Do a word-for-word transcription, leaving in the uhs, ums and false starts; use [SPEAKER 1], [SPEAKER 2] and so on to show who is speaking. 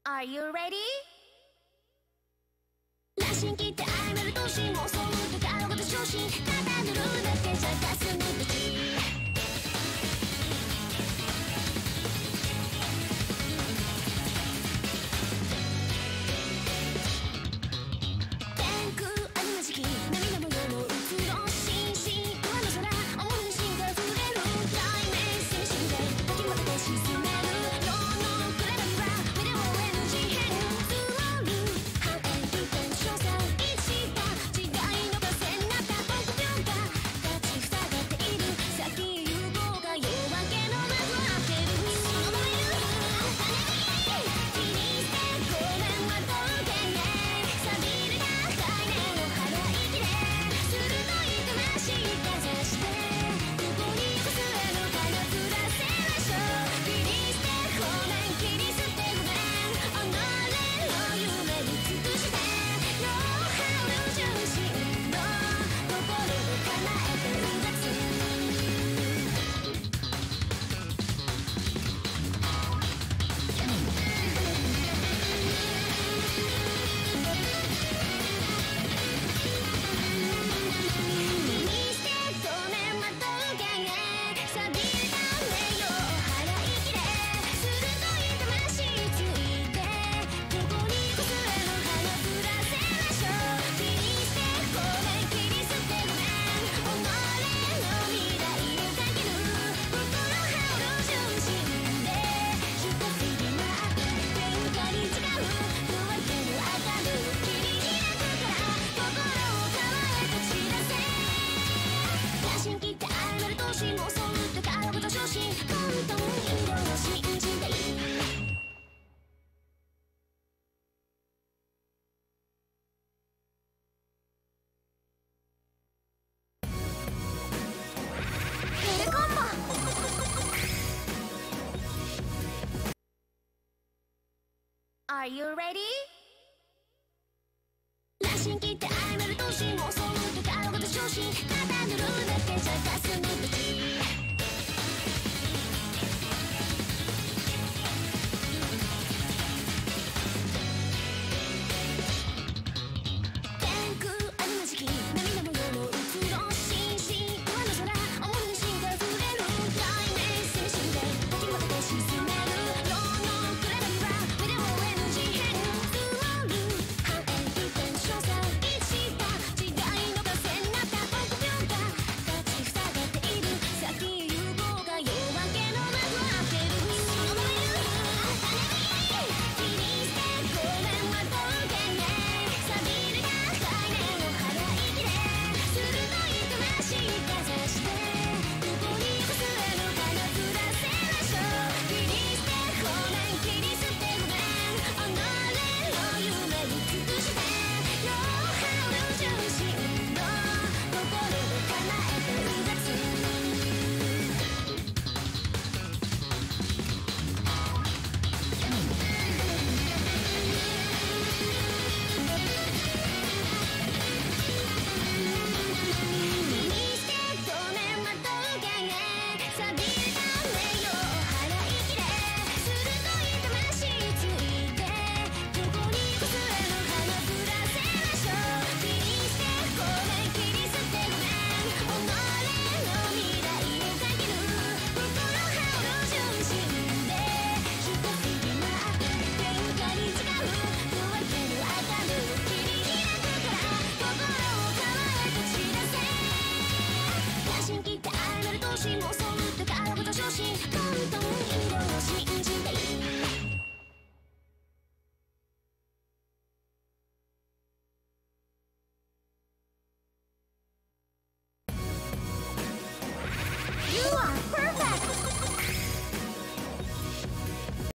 [SPEAKER 1] Are you ready?
[SPEAKER 2] 羅針切ってアイメル同心妄想の手からごと昇進ただ塗るだけじゃガス抜くち天空あるまじき涙模様のうつろしんしん上の空思いの芯が触れる雷鳴せみしみで吐き混ぜて沈める世の暗闇は見れも エヌジー 変スロール反映利点詳細一打違いの風になった臆病が立ち塞がっている先有望が夜明けのまず当てるその燃えるあなたに気にしてごめんは峠へ錆びれた概念を払い切れ鋭い魂かざしてここにこすれるかなずらせましょう切り捨てごめん切り捨てごめん己の夢に尽くしてノウハウの中心の心を叶えてうがつ気にしてごめんは峠へ錆びれた名誉を払い切れ鋭い魂ついてここにこすれる花降らせましょう切り捨てごめん切り捨てごめん己の未来をかける心羽の中心で一つになって天下に誓う夜明けの明るきに開くから心を構えて散らせ羅針切ってアイメル同心妄想打ってからごと昇進混沌色を信じていいヘルコンボ
[SPEAKER 1] Are you ready?
[SPEAKER 2] 羅針切って